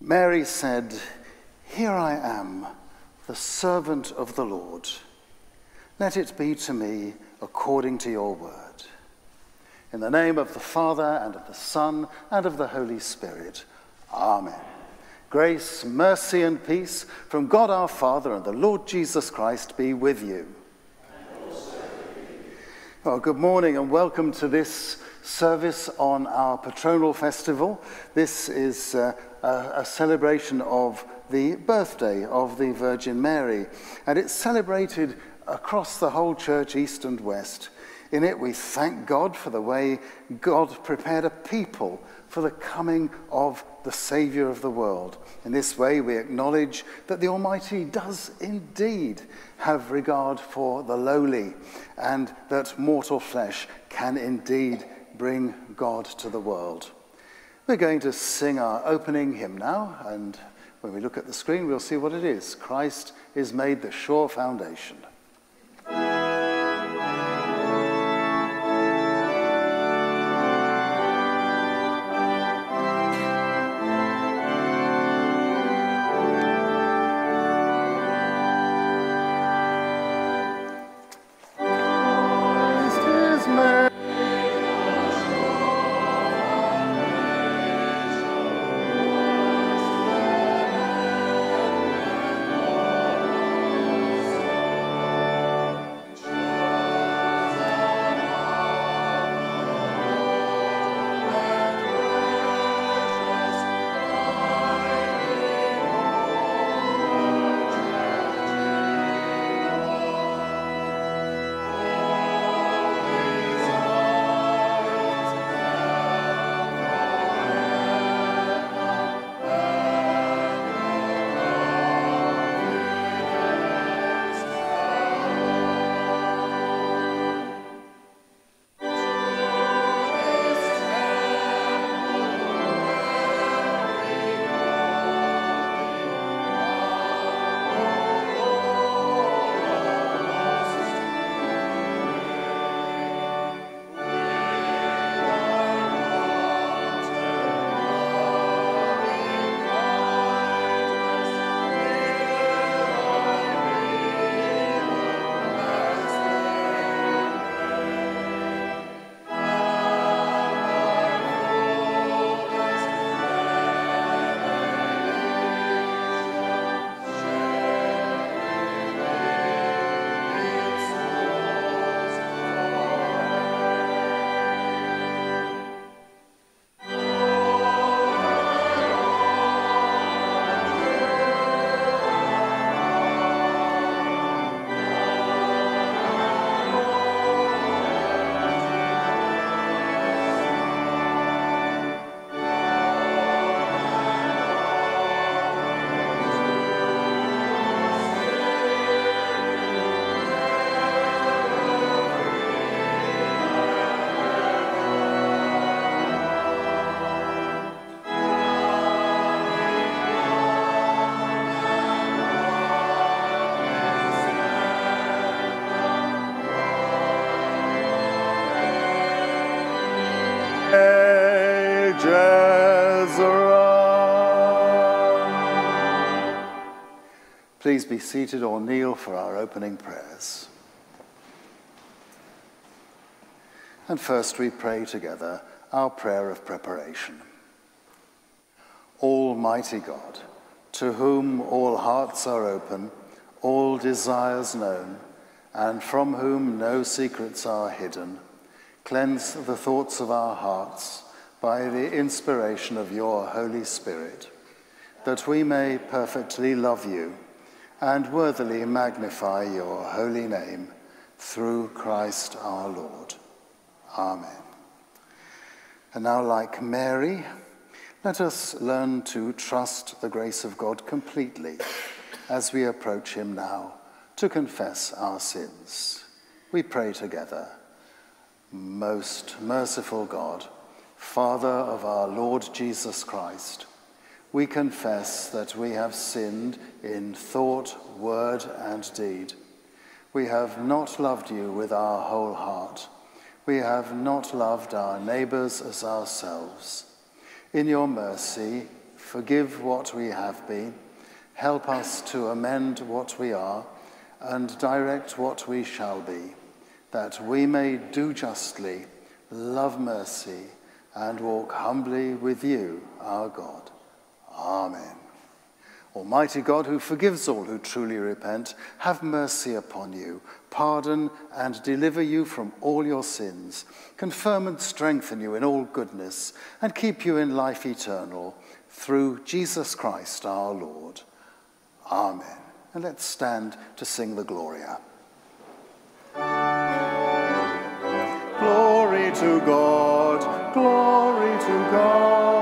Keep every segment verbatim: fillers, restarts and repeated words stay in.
Mary said, "Here I am, the servant of the Lord. Let it be to me according to your word." In the name of the Father, and of the Son, and of the Holy Spirit. Amen. Grace, mercy, and peace from God our Father and the Lord Jesus Christ be with you. And also with you. Well, good morning and welcome to this service on our patronal festival. This is uh, a, a celebration of the birthday of the Virgin Mary, and it's celebrated across the whole church, east and west. In it, we thank God for the way God prepared a people for the coming of the Saviour of the world. In this way, we acknowledge that the Almighty does indeed have regard for the lowly, and that mortal flesh can indeed bring God to the world. We're going to sing our opening hymn now, and when we look at the screen, we'll see what it is. Christ is made the sure foundation. Please be seated or kneel for our opening prayers. And first we pray together our prayer of preparation. Almighty God, to whom all hearts are open, all desires known, and from whom no secrets are hidden, cleanse the thoughts of our hearts by the inspiration of your Holy Spirit, that we may perfectly love you and worthily magnify your holy name, through Christ our Lord. Amen. And now, like Mary, let us learn to trust the grace of God completely as we approach him now to confess our sins. We pray together. Most merciful God, Father of our Lord Jesus Christ, we confess that we have sinned in thought, word, and deed. We have not loved you with our whole heart. We have not loved our neighbors as ourselves. In your mercy, forgive what we have been, help us to amend what we are, and direct what we shall be, that we may do justly, love mercy, and walk humbly with you, our God. Amen. Almighty God, who forgives all who truly repent, have mercy upon you, pardon and deliver you from all your sins, confirm and strengthen you in all goodness, and keep you in life eternal, through Jesus Christ our Lord. Amen. And let's stand to sing the Gloria. Glory to God, glory to God.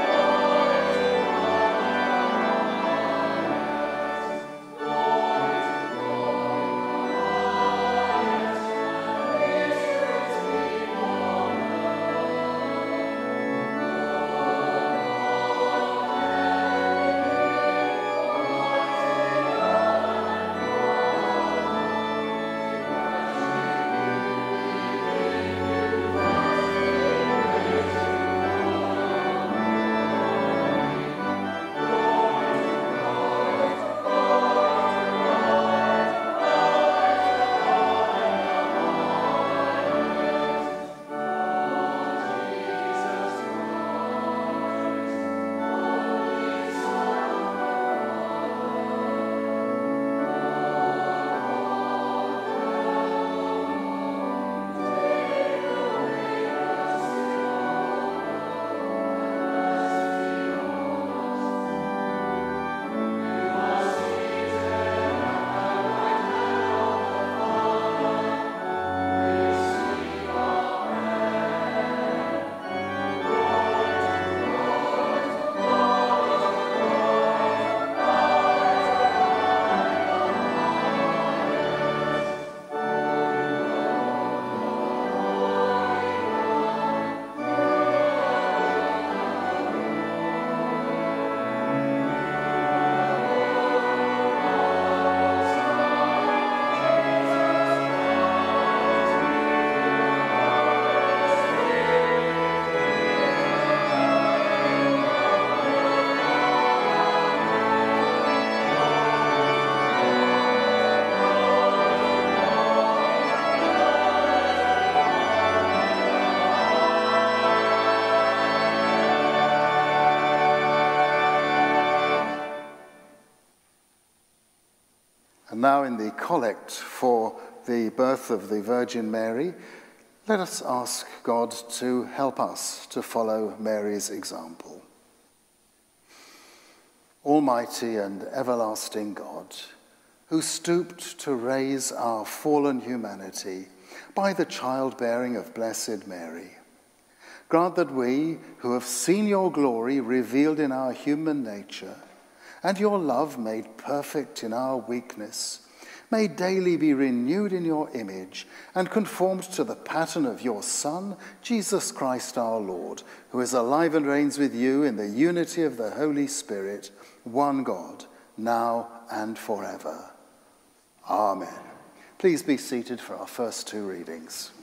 And now in the collect for the birth of the Virgin Mary, let us ask God to help us to follow Mary's example. Almighty and everlasting God, who stooped to raise our fallen humanity by the childbearing of Blessed Mary, grant that we, who have seen your glory revealed in our human nature, and your love made perfect in our weakness, may daily be renewed in your image and conformed to the pattern of your Son, Jesus Christ our Lord, who is alive and reigns with you in the unity of the Holy Spirit, one God, now and forever. Amen. Please be seated for our first two readings.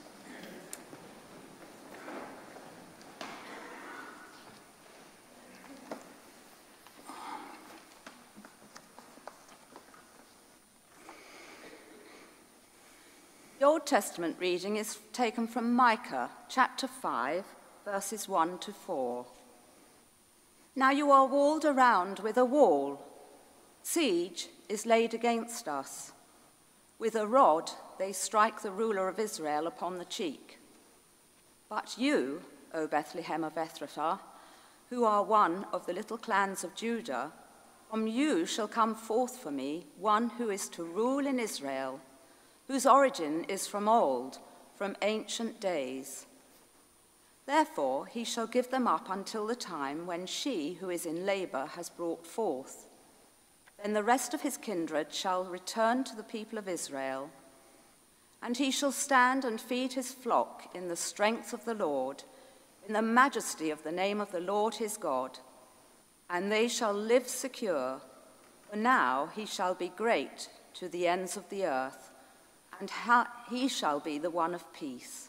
The Old Testament reading is taken from Micah, chapter five, verses one to four. Now you are walled around with a wall. Siege is laid against us. With a rod they strike the ruler of Israel upon the cheek. But you, O Bethlehem of Ephrathah, who are one of the little clans of Judah, from you shall come forth for me one who is to rule in Israel, whose origin is from old, from ancient days. Therefore he shall give them up until the time when she who is in labor has brought forth. Then the rest of his kindred shall return to the people of Israel, and he shall stand and feed his flock in the strength of the Lord, in the majesty of the name of the Lord his God. And they shall live secure, for now he shall be great to the ends of the earth, and he shall be the one of peace.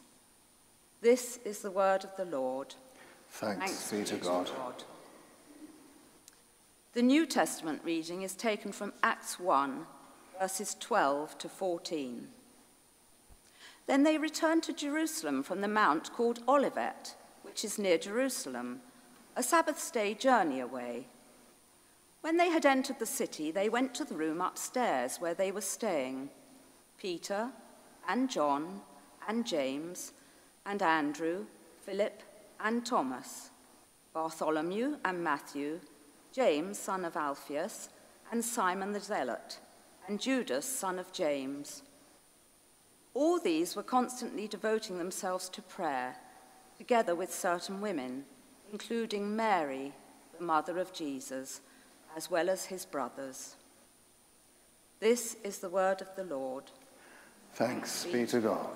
This is the word of the Lord. Thanks, Thanks be to God. God. The New Testament reading is taken from Acts one, verses twelve to fourteen. Then they returned to Jerusalem from the mount called Olivet, which is near Jerusalem, a Sabbath day journey away. When they had entered the city, they went to the room upstairs where they were staying. Peter and John and James and Andrew, Philip and Thomas, Bartholomew and Matthew, James, son of Alphaeus, and Simon the Zealot, and Judas, son of James. All these were constantly devoting themselves to prayer, together with certain women, including Mary, the mother of Jesus, as well as his brothers. This is the word of the Lord. Thanks be to God.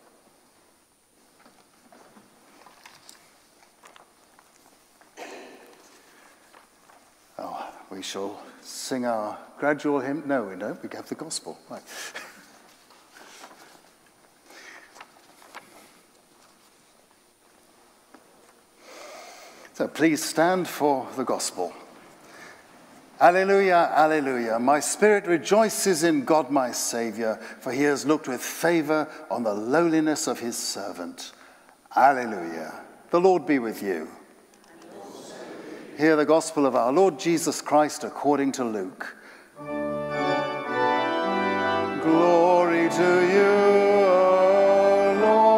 Oh, we shall sing our gradual hymn. No, we don't. We have the gospel. Right. So please stand for the gospel. Alleluia, alleluia. My spirit rejoices in God my Saviour, for he has looked with favour on the lowliness of his servant. Alleluia. The Lord be with you. Hear the gospel of our Lord Jesus Christ according to Luke. Glory to you, O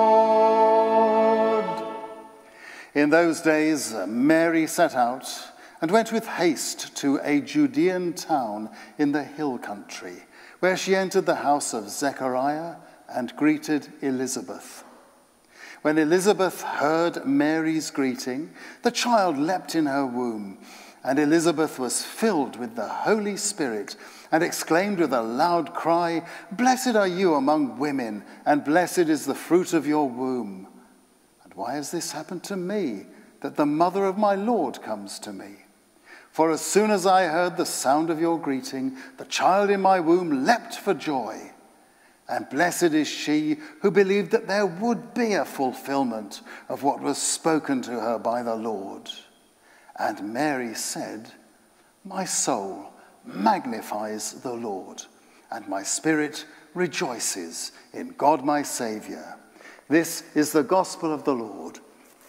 Lord. In those days, Mary set out and went with haste to a Judean town in the hill country, where she entered the house of Zechariah and greeted Elizabeth. When Elizabeth heard Mary's greeting, the child leapt in her womb, and Elizabeth was filled with the Holy Spirit and exclaimed with a loud cry, "Blessed are you among women, and blessed is the fruit of your womb. And why has this happened to me, that the mother of my Lord comes to me? For as soon as I heard the sound of your greeting, the child in my womb leapt for joy. And blessed is she who believed that there would be a fulfillment of what was spoken to her by the Lord." And Mary said, "My soul magnifies the Lord, and my spirit rejoices in God my Saviour." This is the gospel of the Lord.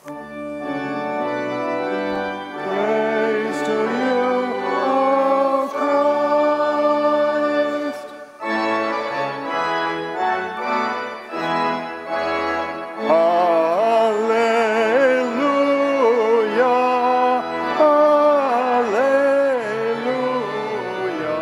Praise to you, O Christ. Alleluia, alleluia,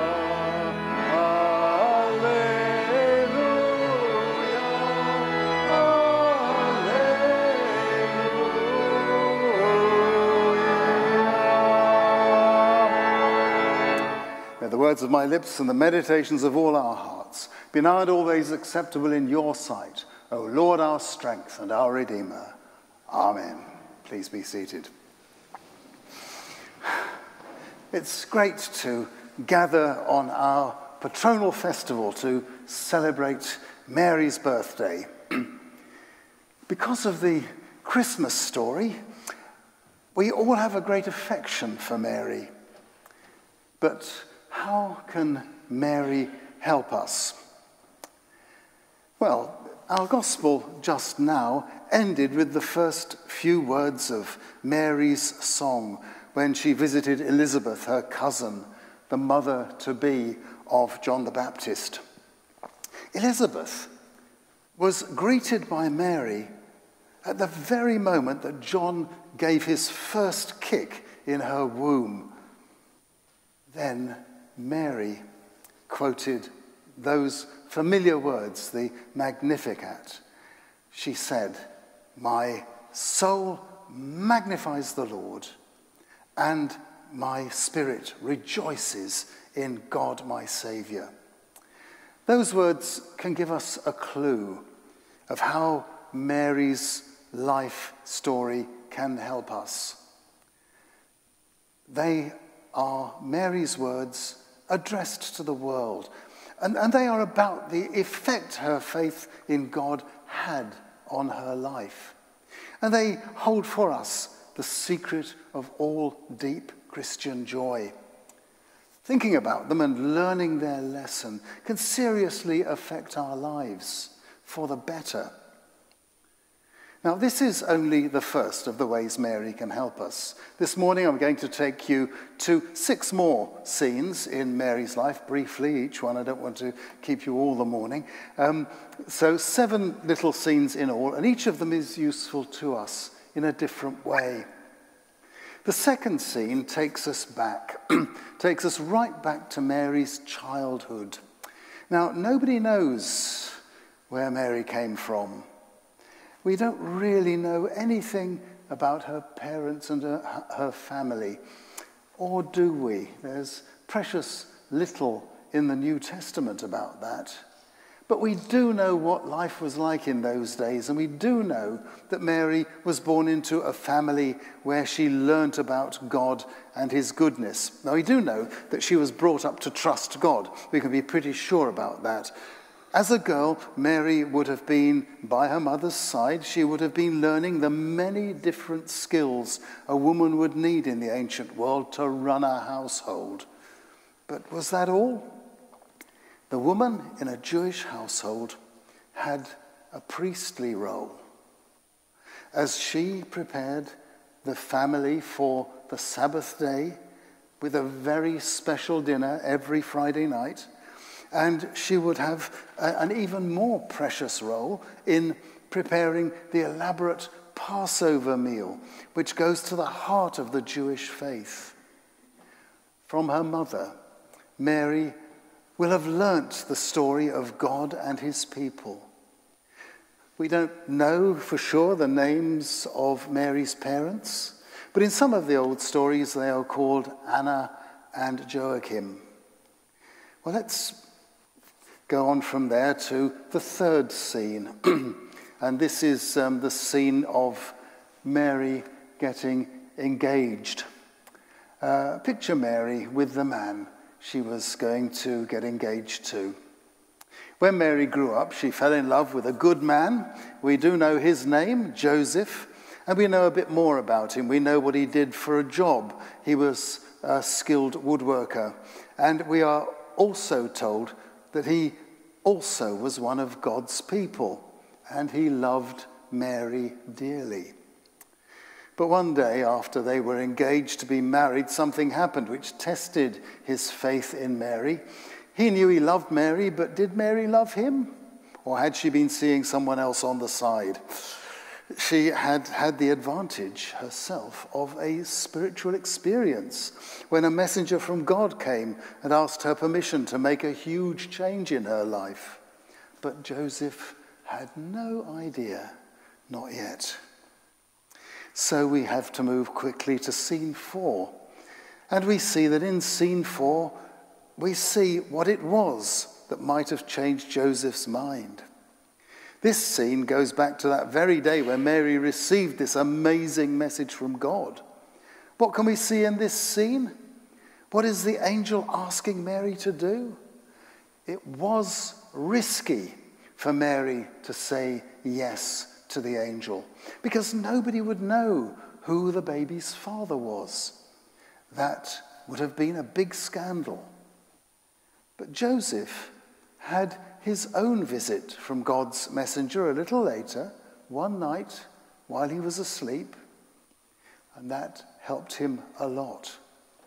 May the words of my lips and the meditations of all our hearts be now and always acceptable in your sight, O Lord, our strength and our Redeemer. Amen. Please be seated. It's great to gather on our patronal festival to celebrate Mary's birthday. Because of the Christmas story, we all have a great affection for Mary. But how can Mary help us? Well, our gospel just now ended with the first few words of Mary's song when she visited Elizabeth, her cousin, the mother-to-be of John the Baptist. Elizabeth was greeted by Mary at the very moment that John gave his first kick in her womb. Then Mary quoted those familiar words, the Magnificat. She said, "My soul magnifies the Lord, and my spirit rejoices in God my Saviour." Those words can give us a clue of how Mary's life story can help us. They are Mary's words addressed to the world, and, and they are about the effect her faith in God had on her life. And they hold for us the secret of all deep Christian joy. Thinking about them and learning their lesson can seriously affect our lives for the better. Now, this is only the first of the ways Mary can help us. This morning I'm going to take you to six more scenes in Mary's life, briefly, each one. I don't want to keep you all the morning. Um, so seven little scenes in all, and each of them is useful to us in a different way. The second scene takes us back, takes us right back to Mary's childhood. Now, nobody knows where Mary came from. We don't really know anything about her parents and her, her family, or do we? There's precious little in the New Testament about that. But we do know what life was like in those days, and we do know that Mary was born into a family where she learnt about God and his goodness. Now, we do know that she was brought up to trust God. We can be pretty sure about that. As a girl, Mary would have been by her mother's side. She would have been learning the many different skills a woman would need in the ancient world to run a household. But was that all? The woman in a Jewish household had a priestly role. As she prepared the family for the Sabbath day with a very special dinner every Friday night, and she would have a, an even more precious role in preparing the elaborate Passover meal, which goes to the heart of the Jewish faith. From her mother, Mary will have learnt the story of God and his people. We don't know for sure the names of Mary's parents, but in some of the old stories they are called Anna and Joachim. Well, let's go on from there to the third scene. And this is um, the scene of Mary getting engaged. Uh, picture Mary with the man she was going to get engaged to. When Mary grew up, she fell in love with a good man. We do know his name, Joseph, and we know a bit more about him. We know what he did for a job. He was a skilled woodworker. And we are also told that he also was one of God's people, and he loved Mary dearly. But one day, after they were engaged to be married, something happened which tested his faith in Mary. He knew he loved Mary, but did Mary love him? Or had she been seeing someone else on the side? She had had the advantage herself of a spiritual experience when a messenger from God came and asked her permission to make a huge change in her life. But Joseph had no idea, not yet. So we have to move quickly to scene four. And we see that in scene four, we see what it was that might have changed Joseph's mind. This scene goes back to that very day when Mary received this amazing message from God. What can we see in this scene? What is the angel asking Mary to do? It was risky for Mary to say yes to the angel, because nobody would know who the baby's father was. That would have been a big scandal. But Joseph had his own visit from God's messenger a little later, one night while he was asleep, and that helped him a lot.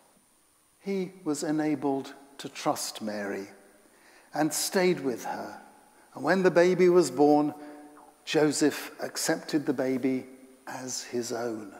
He was enabled to trust Mary and stayed with her. And when the baby was born, Joseph accepted the baby as his own.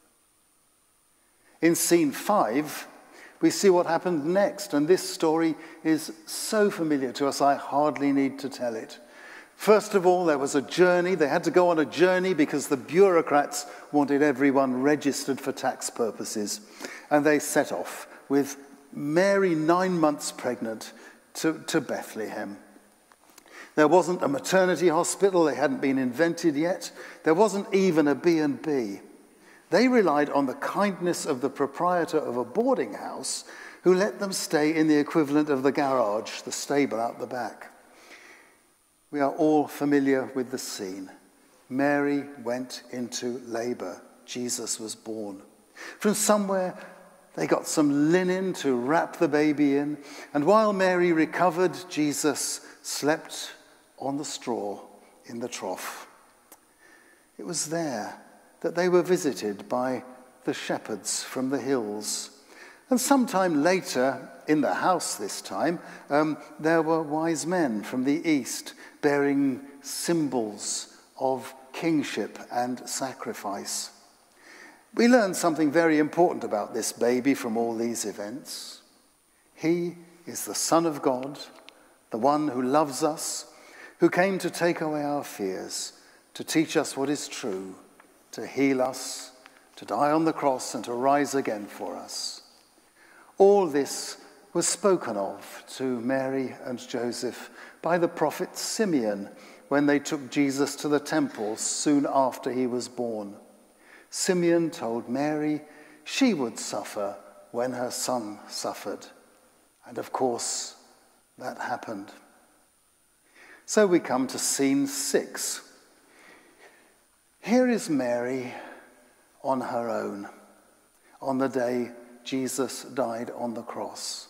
In scene five, we see what happened next, and this story is so familiar to us, I hardly need to tell it. First of all, there was a journey. They had to go on a journey because the bureaucrats wanted everyone registered for tax purposes. And they set off with Mary, nine months pregnant, to, to Bethlehem. There wasn't a maternity hospital. They hadn't been invented yet. There wasn't even a B and B. They relied on the kindness of the proprietor of a boarding house who let them stay in the equivalent of the garage, the stable out the back. We are all familiar with the scene. Mary went into labor. Jesus was born. From somewhere They got some linen to wrap the baby in, and while Mary recovered, Jesus slept on the straw in the trough. It was there that they were visited by the shepherds from the hills. And sometime later, in the house this time, um, there were wise men from the east bearing symbols of kingship and sacrifice. We learn something very important about this baby from all these events. He is the Son of God, the one who loves us, who came to take away our fears, to teach us what is true, to heal us, to die on the cross and to rise again for us. All this was spoken of to Mary and Joseph by the prophet Simeon when they took Jesus to the temple soon after he was born. Simeon told Mary she would suffer when her son suffered. And of course, that happened. So we come to scene six. Here is Mary on her own on the day Jesus died on the cross.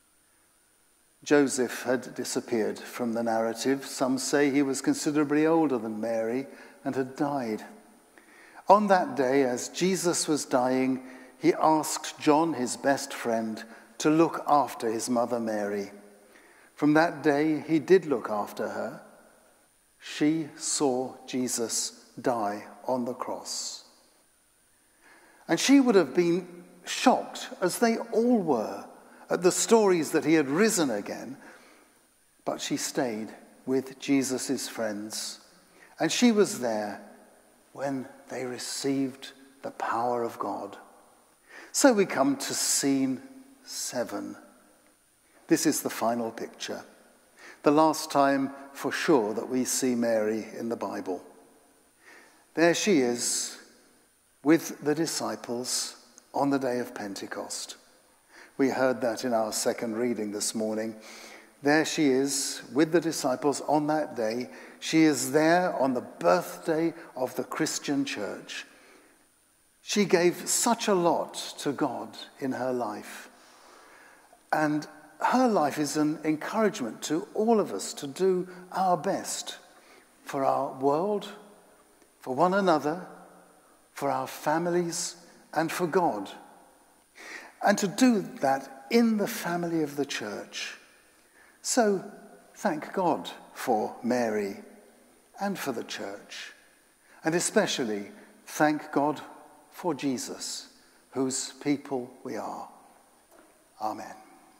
Joseph had disappeared from the narrative. Some say he was considerably older than Mary and had died. On that day, as Jesus was dying, he asked John, his best friend, to look after his mother Mary. From that day, he did look after her. She saw Jesus die on the cross. And she would have been shocked, as they all were, at the stories that he had risen again. But she stayed with Jesus' friends. And she was there when they received the power of God. So we come to scene seven. This is the final picture. The last time, for sure, that we see Mary in the Bible. There she is with the disciples on the day of Pentecost. We heard that in our second reading this morning. There she is with the disciples on that day. She is there on the birthday of the Christian church. She gave such a lot to God in her life. And her life is an encouragement to all of us to do our best for our world, for one another, for our families, and for God. And to do that in the family of the church. So thank God for Mary and for the church. And especially thank God for Jesus, whose people we are. Amen.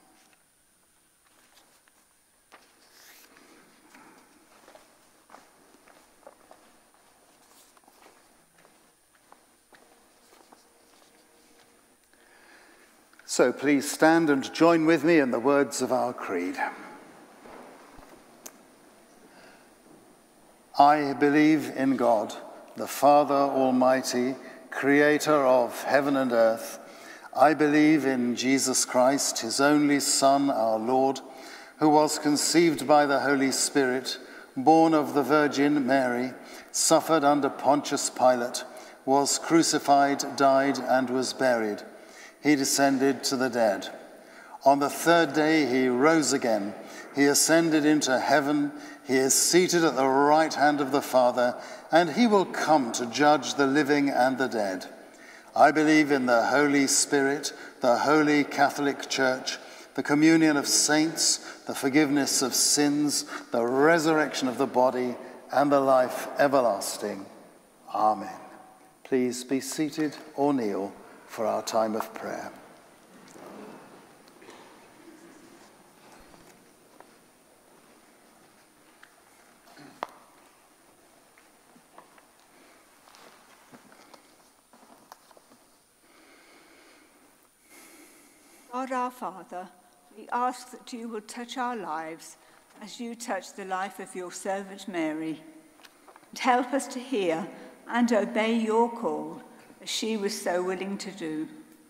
So please stand and join with me in the words of our creed. I believe in God, the Father Almighty, creator of heaven and earth. I believe in Jesus Christ, his only Son, our Lord, who was conceived by the Holy Spirit, born of the Virgin Mary, suffered under Pontius Pilate, was crucified, died, and was buried. He descended to the dead. On the third day he rose again. He ascended into heaven. He is seated at the right hand of the Father, and he will come to judge the living and the dead. I believe in the Holy Spirit, the Holy Catholic Church, the communion of saints, the forgiveness of sins, the resurrection of the body, and the life everlasting. Amen. Please be seated or kneel for our time of prayer. God our Father, we ask that you will touch our lives as you touch the life of your servant Mary, and help us to hear and obey your call as she was so willing to do.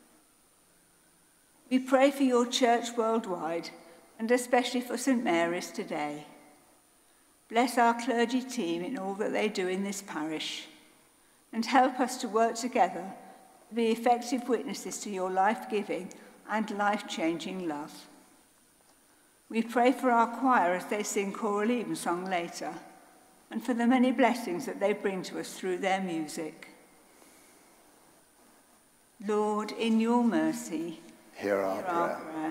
We pray for your church worldwide, and especially for Saint Mary's today. Bless our clergy team in all that they do in this parish, and help us to work together to be effective witnesses to your life-giving and life-changing love. We pray for our choir as they sing choral evensong later, and for the many blessings that they bring to us through their music. Lord, in your mercy, Hear our, hear prayer. our prayer.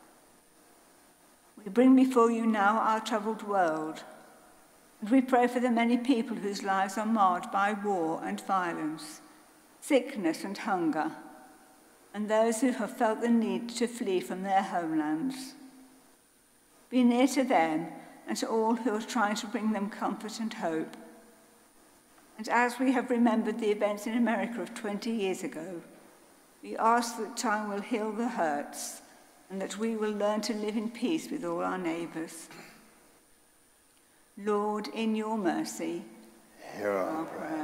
We bring before you now our troubled world, and we pray for the many people whose lives are marred by war and violence, sickness and hunger, and those who have felt the need to flee from their homelands. Be near to them and to all who are trying to bring them comfort and hope. And as we have remembered the events in America of twenty years ago, we ask that time will heal the hurts and that we will learn to live in peace with all our neighbours. Lord, in your mercy, Hear our prayer.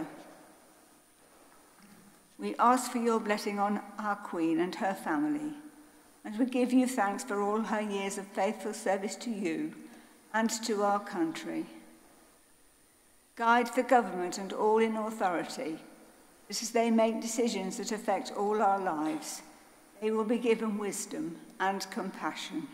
We ask for your blessing on our Queen and her family, and we give you thanks for all her years of faithful service to you and to our country. Guide the government and all in authority, that as they make decisions that affect all our lives, they will be given wisdom and compassion.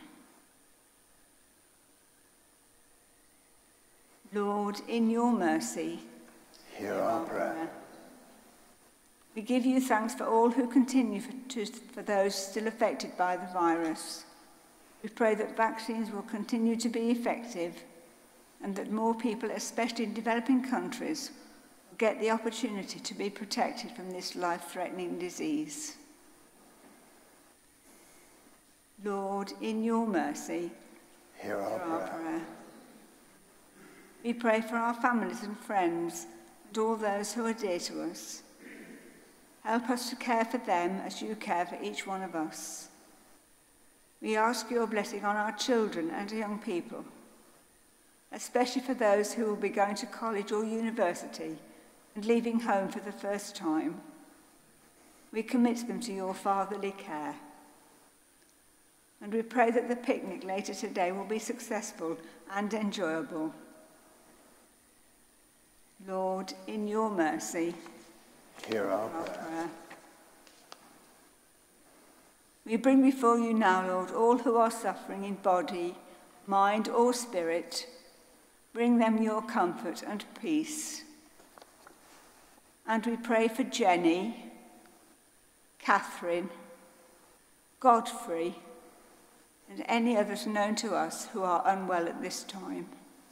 Lord, in your mercy, Hear our prayer. We give you thanks for all who continue for, to, for those still affected by the virus. We pray that vaccines will continue to be effective and that more people, especially in developing countries, will get the opportunity to be protected from this life-threatening disease. Lord, in your mercy, Hear our hear our prayer. prayer. We pray for our families and friends and all those who are dear to us. Help us to care for them as you care for each one of us. We ask your blessing on our children and young people, especially for those who will be going to college or university and leaving home for the first time. We commit them to your fatherly care. And we pray that the picnic later today will be successful and enjoyable. Lord, in your mercy, Hear our our prayer. prayer. We bring before you now, Lord, all who are suffering in body, mind, or spirit. Bring them your comfort and peace. And we pray for Jenny, Catherine, Godfrey, and any others known to us who are unwell at this time.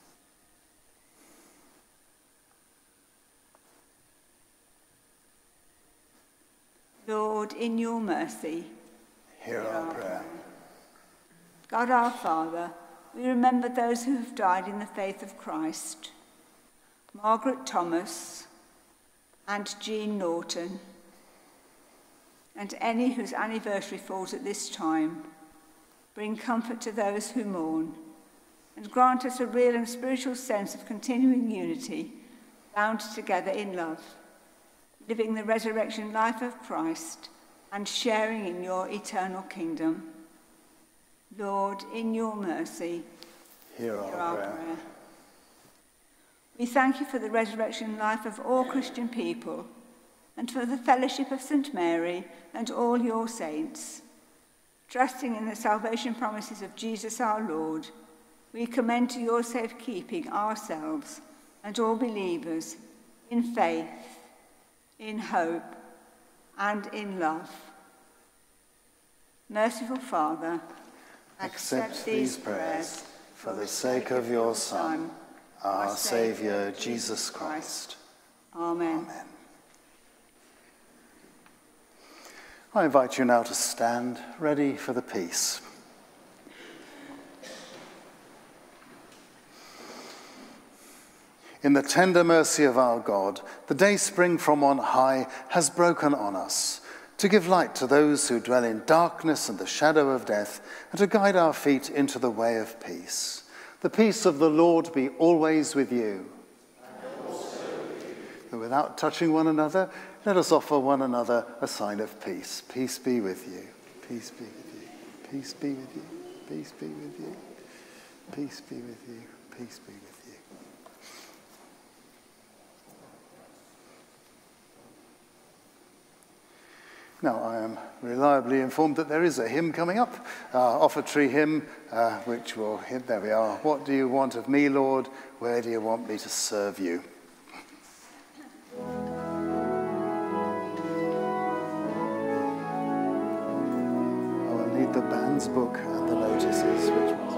Lord, in your mercy, Hear our prayer. God our Father, we remember those who have died in the faith of Christ, Margaret Thomas and Jean Norton, and any whose anniversary falls at this time. Bring comfort to those who mourn, and grant us a real and spiritual sense of continuing unity, bound together in love, living the resurrection life of Christ and sharing in your eternal kingdom. Lord, in your mercy, Hear our, hear our prayer. prayer. We thank you for the resurrection life of all Christian people and for the fellowship of Saint Mary and all your saints. Trusting in the salvation promises of Jesus our Lord, we commend to your safekeeping ourselves and all believers in faith, in hope, and in love. Merciful Father, Accept these prayers for the sake of your Son, our Saviour, Jesus Christ. Amen. Amen. I invite you now to stand, ready for the peace. In the tender mercy of our God, the day spring from on high has broken on us, to give light to those who dwell in darkness and the shadow of death, and to guide our feet into the way of peace. The peace of the Lord be always with you. And also with you. And without touching one another, let us offer one another a sign of peace. Peace be with you. Peace be with you. Peace be with you. Peace be with you. Peace be with you. Peace be with you. Now, I am reliably informed that there is a hymn coming up, uh, offertory hymn, uh, which will hit, there we are. What do you want of me, Lord? Where do you want me to serve you? I will need the band's book and the notices, which was...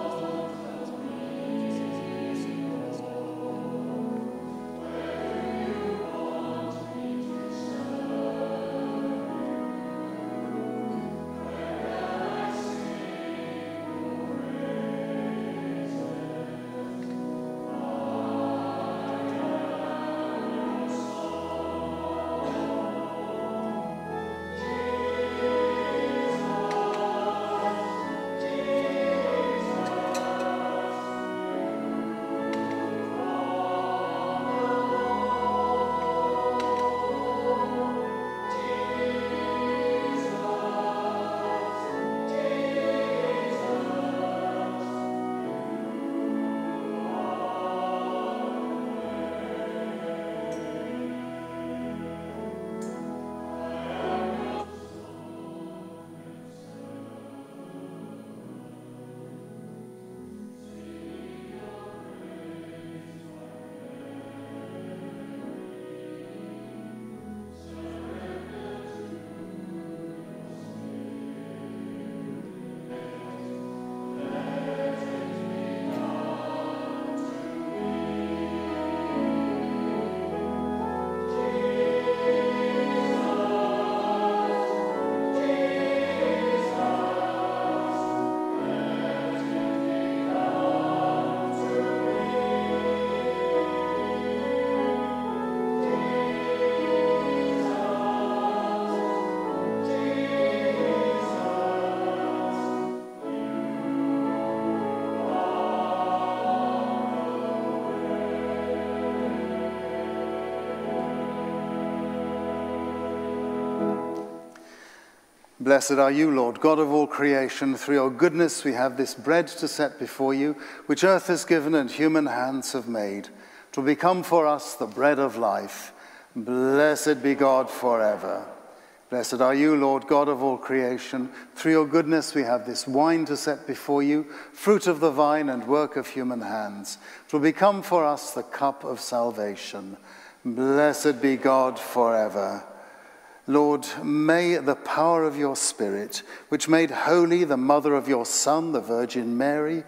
Blessed are you, Lord, God of all creation. Through your goodness we have this bread to set before you, which earth has given and human hands have made. It will become for us the bread of life. Blessed be God forever. Blessed are you, Lord, God of all creation. Through your goodness we have this wine to set before you, fruit of the vine and work of human hands. It will become for us the cup of salvation. Blessed be God forever. Lord, may the power of your Spirit, which made holy the mother of your Son, the Virgin Mary,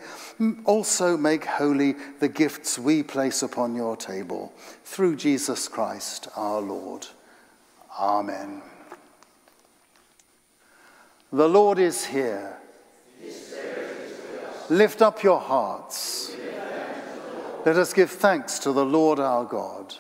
also make holy the gifts we place upon your table. Through Jesus Christ our Lord. Amen. The Lord is here. Lift up your hearts. Let us give thanks to the Lord our God.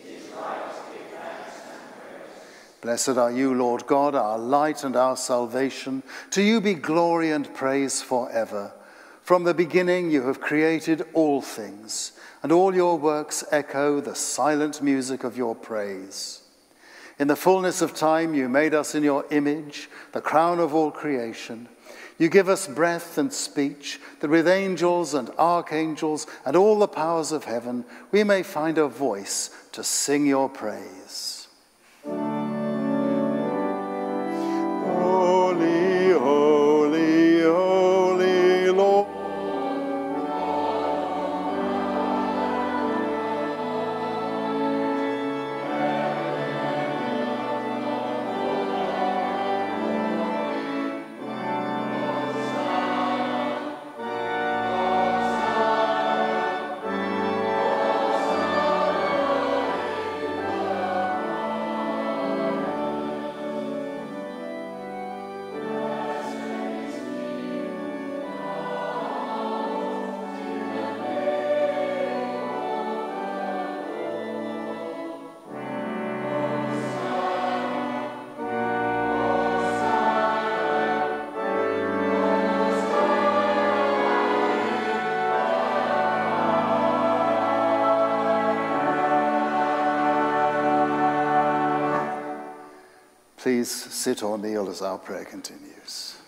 Blessed are you, Lord God, our light and our salvation. To you be glory and praise forever. From the beginning you have created all things, and all your works echo the silent music of your praise. In the fullness of time you made us in your image, the crown of all creation. You give us breath and speech, that with angels and archangels and all the powers of heaven we may find a voice to sing your praise. Holy, holy, holy Lord. Please sit or kneel as our prayer continues.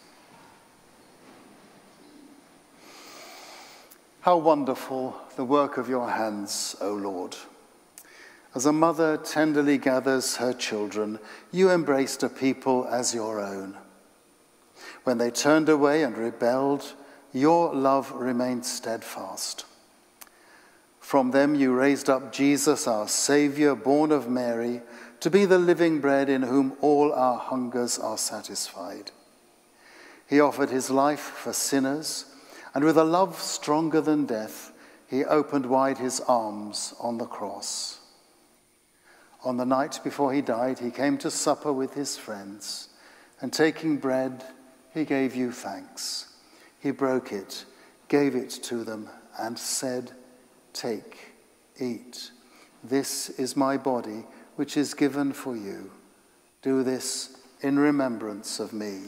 How wonderful the work of your hands, O Lord. As a mother tenderly gathers her children, you embraced a people as your own. When they turned away and rebelled, your love remained steadfast. From them you raised up Jesus, our Saviour, born of Mary, to be the living bread in whom all our hungers are satisfied. He offered his life for sinners, and with a love stronger than death, he opened wide his arms on the cross. On the night before he died, he came to supper with his friends, and taking bread, he gave you thanks. He broke it, gave it to them, and said, "Take, eat. This is my body, which is given for you. Do this in remembrance of me."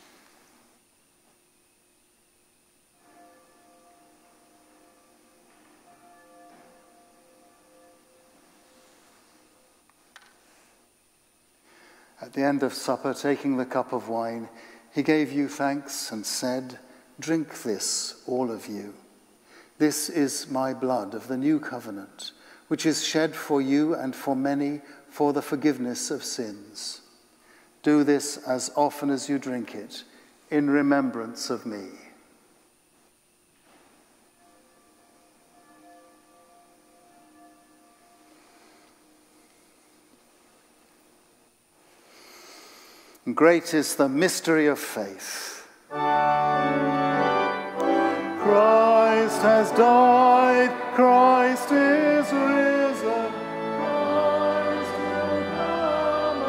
At the end of supper, taking the cup of wine, he gave you thanks and said, "Drink this, all of you. This is my blood of the new covenant, which is shed for you and for many for the forgiveness of sins. Do this as often as you drink it, in remembrance of me." Great is the mystery of faith. Christ has died, Christ is risen, Christ will come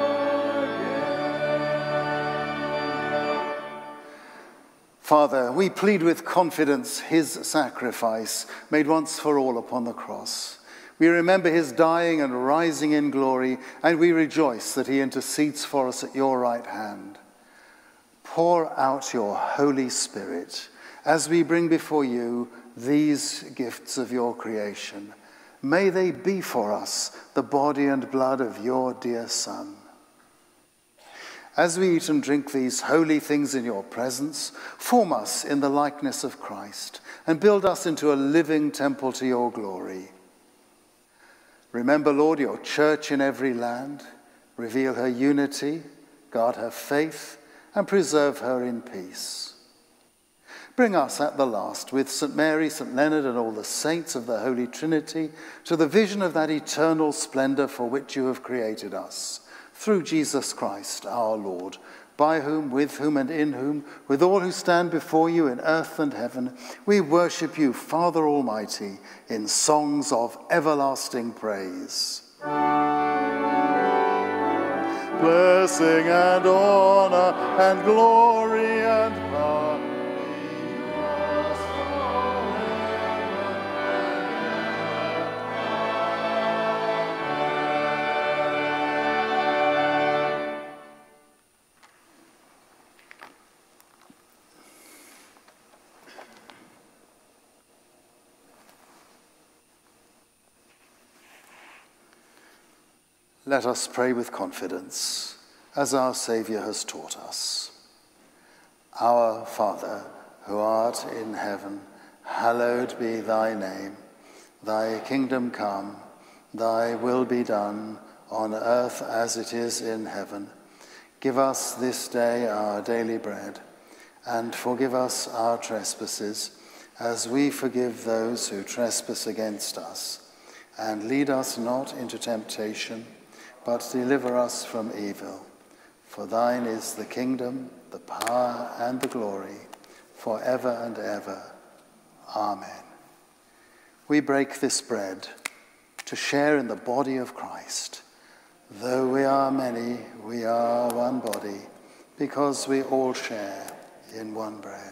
again. Father, we plead with confidence his sacrifice, made once for all upon the cross. We remember his dying and rising in glory, and we rejoice that he intercedes for us at your right hand. Pour out your Holy Spirit as we bring before you these gifts of your creation. May they be for us the body and blood of your dear Son. As we eat and drink these holy things in your presence, form us in the likeness of Christ and build us into a living temple to your glory. Remember, Lord, your church in every land. Reveal her unity, guard her faith, and preserve her in peace. Bring us at the last, with Saint Mary, Saint Leonard, and all the saints of the Holy Trinity, to the vision of that eternal splendor for which you have created us, through Jesus Christ our Lord, by whom, with whom, and in whom, with all who stand before you in earth and heaven, we worship you, Father Almighty, in songs of everlasting praise. Blessing and honor and glory and power be yours forever and ever. Let us pray with confidence, as our Saviour has taught us. Our Father, who art in heaven, hallowed be thy name. Thy kingdom come, thy will be done, on earth as it is in heaven. Give us this day our daily bread, and forgive us our trespasses, as we forgive those who trespass against us. And lead us not into temptation, but deliver us from evil. For thine is the kingdom, the power, and the glory, forever and ever. Amen. We break this bread to share in the body of Christ. Though we are many, we are one body, because we all share in one bread.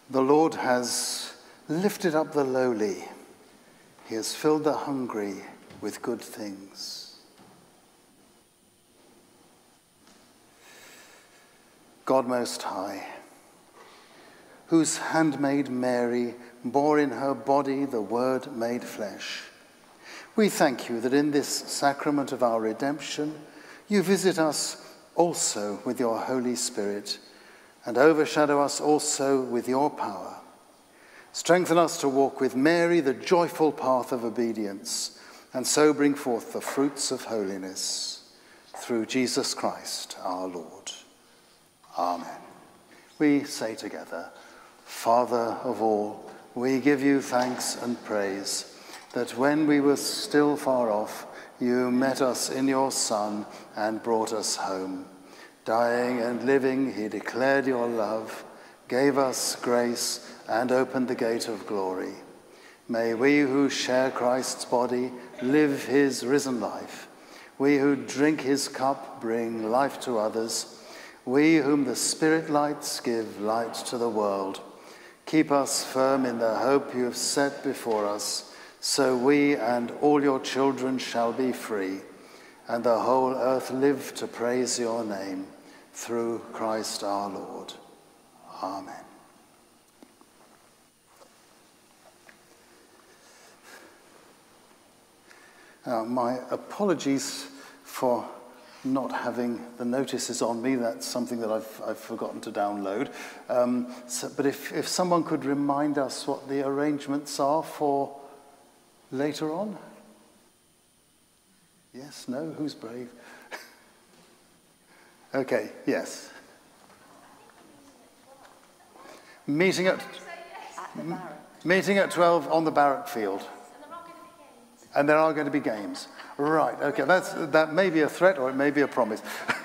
The Lord has lifted up the lowly. He has filled the hungry with good things. God Most High, whose handmaid Mary bore in her body the Word made flesh, we thank you that in this sacrament of our redemption, you visit us also with your Holy Spirit and overshadow us also with your power. Strengthen us to walk with Mary the joyful path of obedience, and so bring forth the fruits of holiness. Through Jesus Christ our Lord. Amen. We say together, Father of all, we give you thanks and praise that when we were still far off, you met us in your Son and brought us home. Dying and living, he declared your love, gave us grace, and opened the gate of glory. May we who share Christ's body live his risen life. We who drink his cup bring life to others. We whom the Spirit lights give light to the world. Keep us firm in the hope you have set before us, so we and all your children shall be free, and the whole earth live to praise your name, through Christ our Lord. Amen. Now, my apologies for not having the notices on me. That's something that I've, I've forgotten to download. Um, so, but if, if someone could remind us what the arrangements are for later on? Yes, no, who's brave? Okay, yes. Meeting at, m- meeting at twelve on the barrack field. And there are going to be games. Right, okay, that's, that may be a threat or it may be a promise.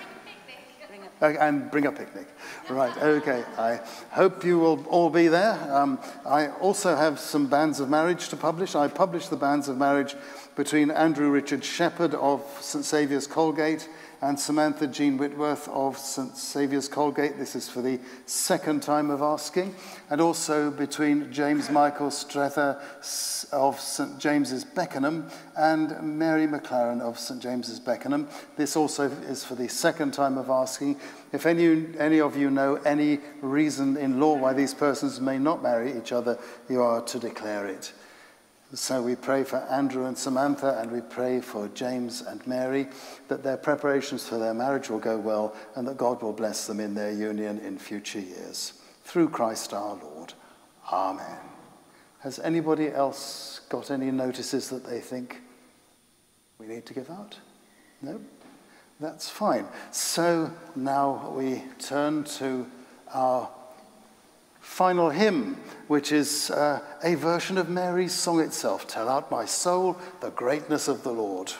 And bring a picnic. Right, okay. I hope you will all be there. Um, I also have some banns of marriage to publish. I published the banns of marriage between Andrew Richard Shepherd of St Saviour's Colgate and Samantha Jean Whitworth of St Saviour's Colgate. This is for the second time of asking. And also between James Michael Strether of St James's Beckenham and Mary McLaren of St James's Beckenham. This also is for the second time of asking. If any, any of you know any reason in law why these persons may not marry each other, you are to declare it. So we pray for Andrew and Samantha, and we pray for James and Mary, that their preparations for their marriage will go well, and that God will bless them in their union in future years. Through Christ our Lord. Amen. Has anybody else got any notices that they think we need to give out? No? That's fine. So now we turn to our final hymn, which is uh, a version of Mary's song itself, Tell Out My Soul, the Greatness of the Lord.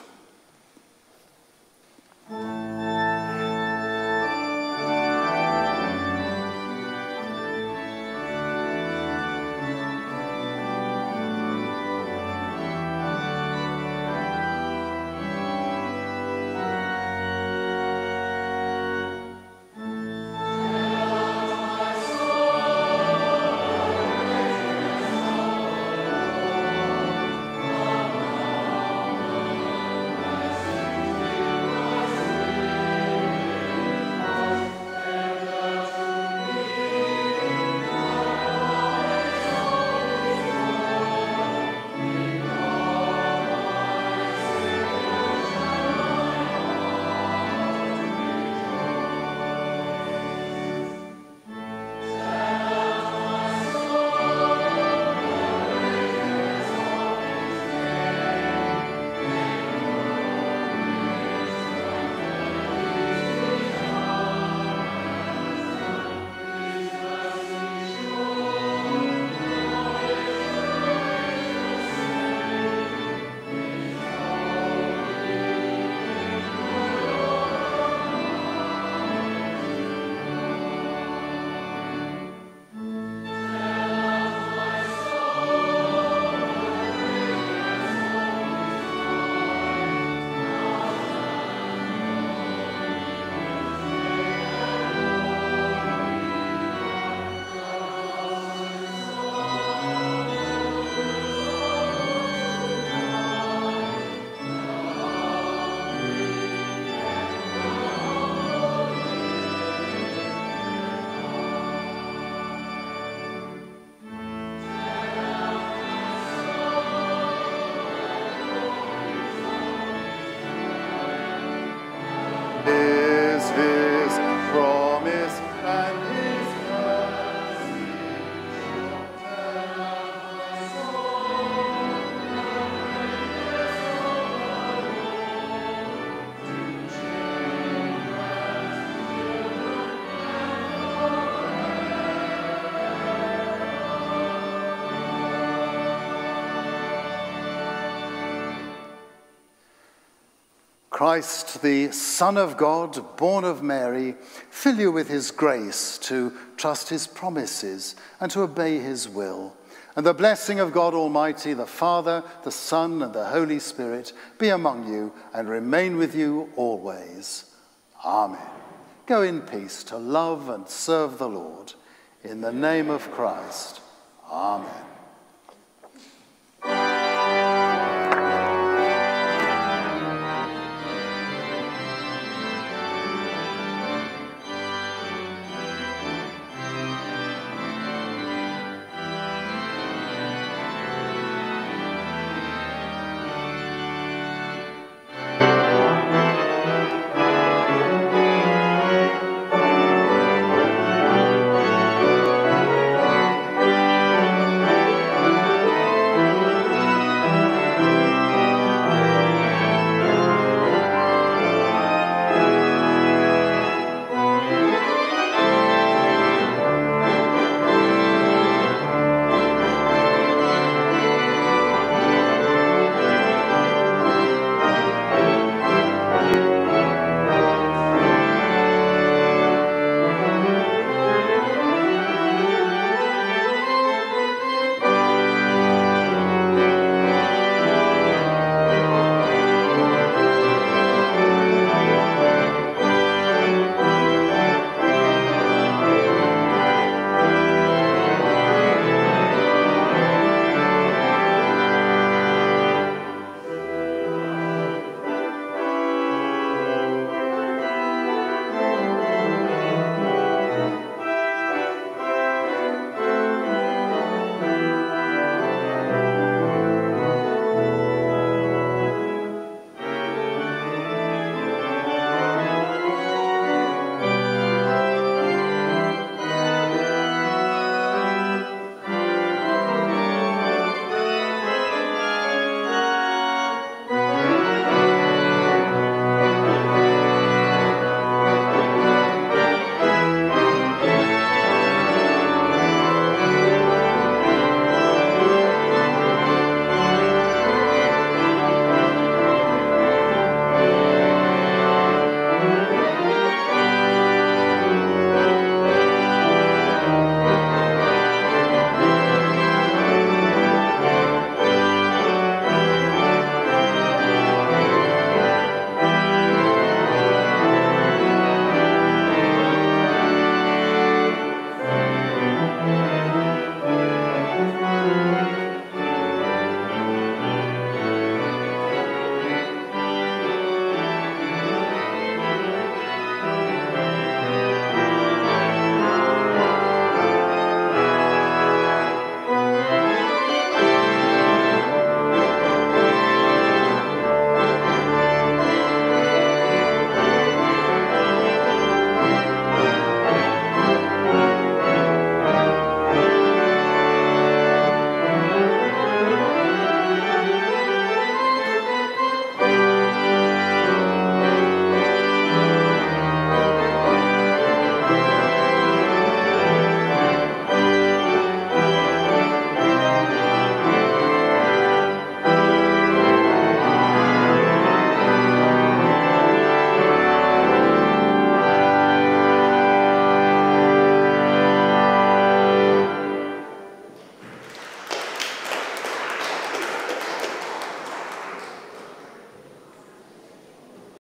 Christ, the Son of God, born of Mary, fill you with his grace to trust his promises and to obey his will. And the blessing of God Almighty, the Father, the Son, and the Holy Spirit be among you and remain with you always. Amen. Go in peace to love and serve the Lord. In the name of Christ. Amen.